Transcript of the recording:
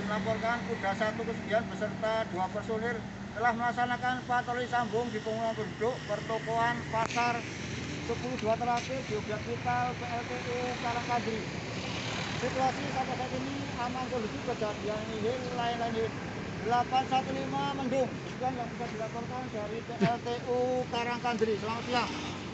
melaporkan Kuda 1 Kesugihan beserta 2 personil telah melaksanakan patroli sambung di pemukiman penduduk, pertokoan, pasar 10-2 terakhir di objek vital PLTU Karangkandri. Situasi sampai saat ini aman kondusif, kejadian nihil, lain-lain 815 mendung. Sekian yang bisa dilaporkan dari PLTU Karangkandri. Selamat siang.